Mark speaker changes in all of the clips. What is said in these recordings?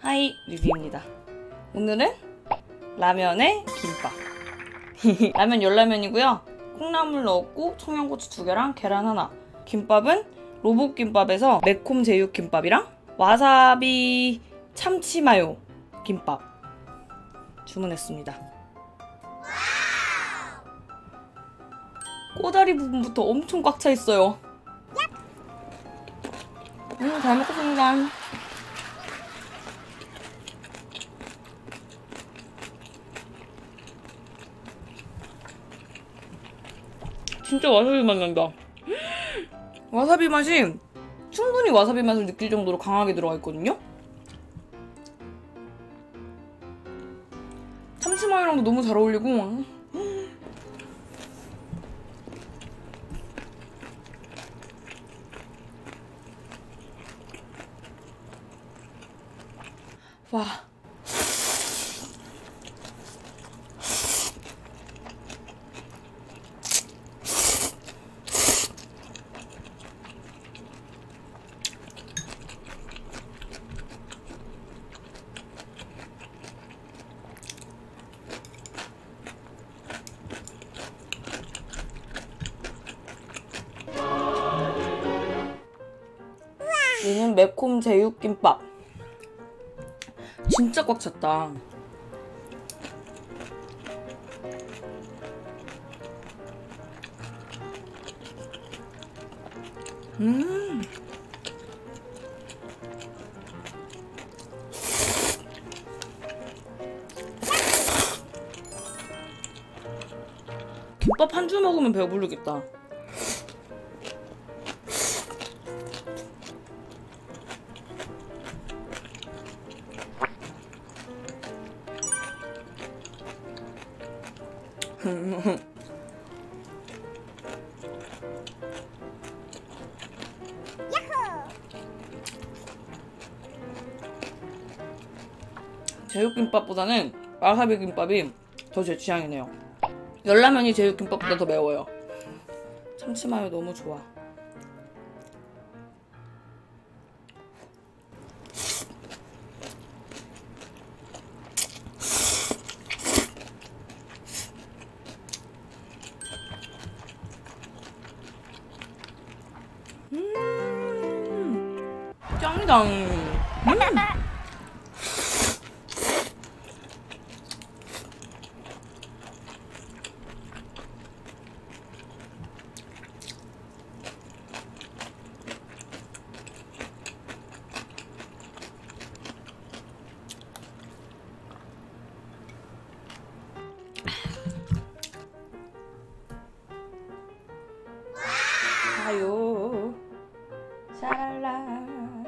Speaker 1: 하이 류비입니다. 오늘은 라면에 김밥. 라면 열라면이고요. 콩나물 넣었고 청양고추 2개랑 계란 하나. 김밥은 로봇김밥에서 매콤 제육김밥이랑 와사비 참치마요 김밥 주문했습니다. 꼬다리 부분부터 엄청 꽉 차 있어요. 잘 먹겠습니다. 진짜 와사비 맛 난다. 와사비 맛이 충분히 와사비 맛을 느낄 정도로 강하게 들어가 있거든요. 참치마요랑도 너무 잘 어울리고 와. 얘는 매콤 제육김밥. 진짜 꽉 찼다. 김밥 한 줄 먹으면 배부르겠다. 제육김밥보다는 와사비 김밥이 더 제 취향이네요. 열라면이 제육김밥보다 더 매워요. 참치마요 너무 좋아. 짱이다. 아유 샤랄라.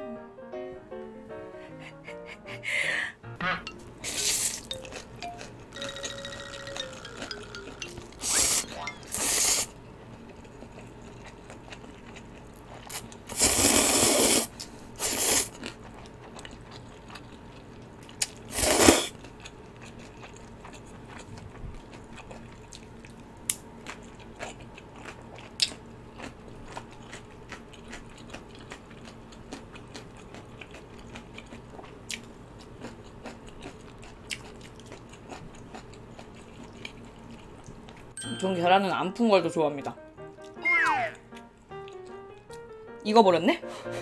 Speaker 1: 전 계란은 안 푼 걸 더 좋아합니다. 익어버렸네?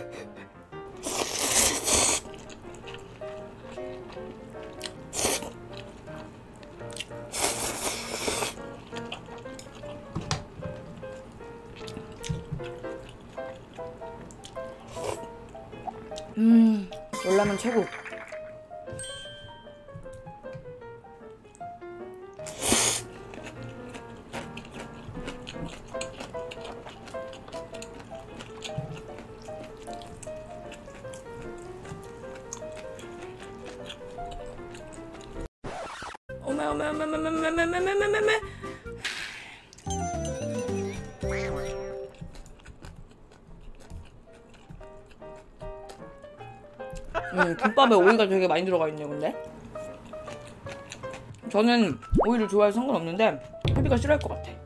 Speaker 1: 열라면 최고. 어메. 김밥에 오이가 되게 많이 들어가 있네요, 근데. 저는 오이를 좋아해서 상관없는데 혜비가 싫어할 것 같아.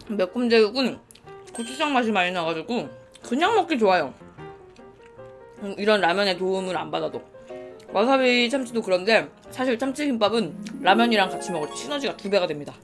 Speaker 1: 매콤제육은 고추장 맛이 많이 나가지고 그냥 먹기 좋아요. 이런 라면에 도움을 안 받아도. 와사비 참치도 그런데 사실 참치김밥은 라면이랑 같이 먹을 때 시너지가 2배가 됩니다.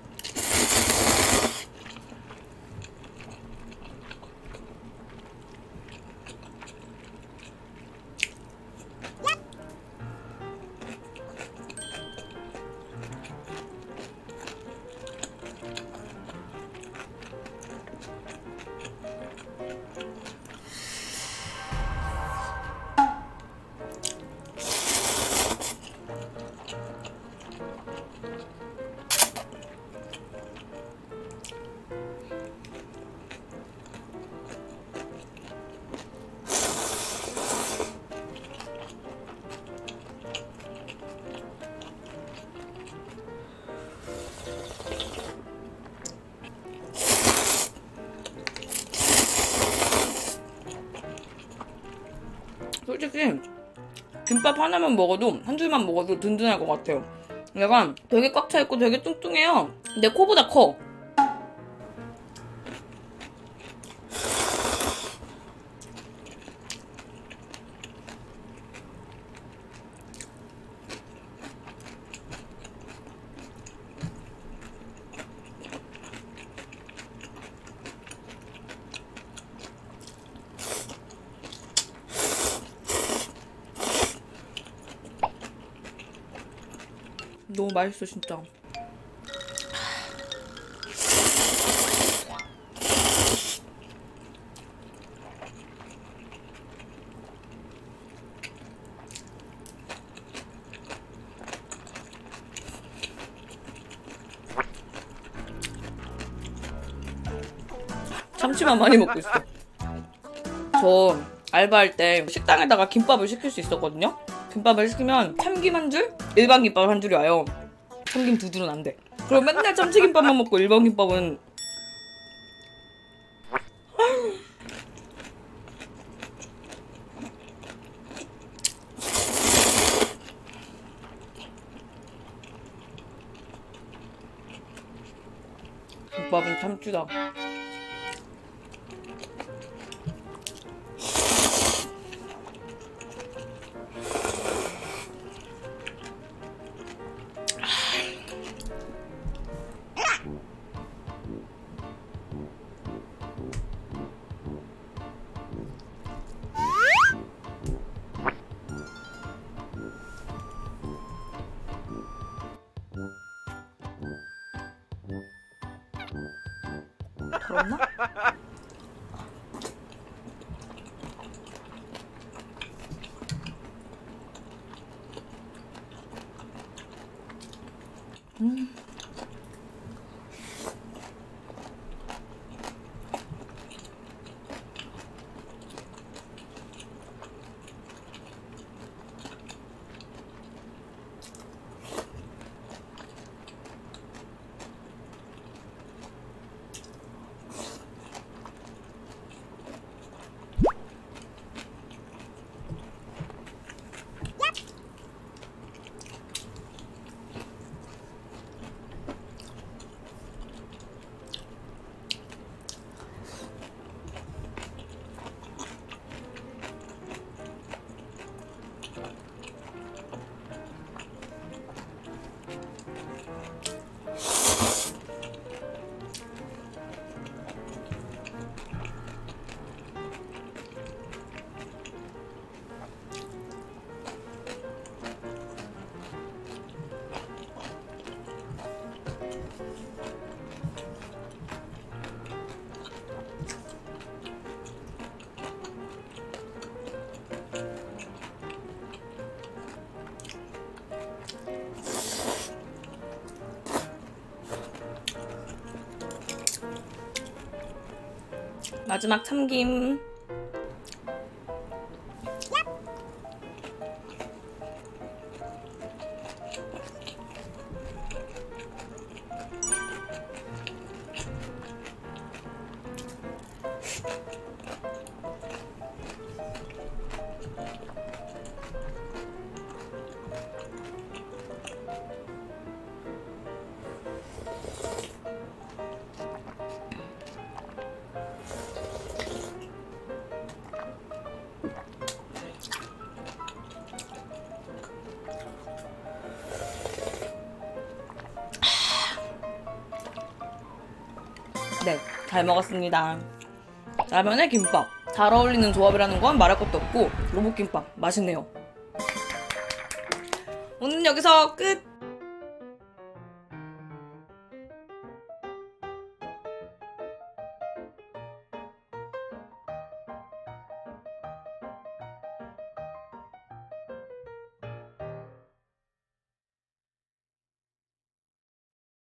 Speaker 1: 솔직히 김밥 하나만 먹어도 한 줄만 먹어도 든든할 것 같아요. 얘가 되게 꽉 차있고 되게 뚱뚱해요. 내 코보다 커. 너무 맛있어 진짜. 참치만 많이 먹고 있어. 저 알바할 때 식당에다가 김밥을 시킬 수 있었거든요. 김밥을 시키면 참김 한 줄, 일반 김밥 한 줄이 와요. 참김 2줄은 안 돼. 그럼 맨날 참치김밥만 먹고 일반 김밥은 김밥은 참치다. 그렇나? 마지막 참김. 네, 잘 먹었습니다. 라면에 김밥. 잘 어울리는 조합이라는 건 말할 것도 없고 로봇김밥 맛있네요. 오늘 여기서 끝!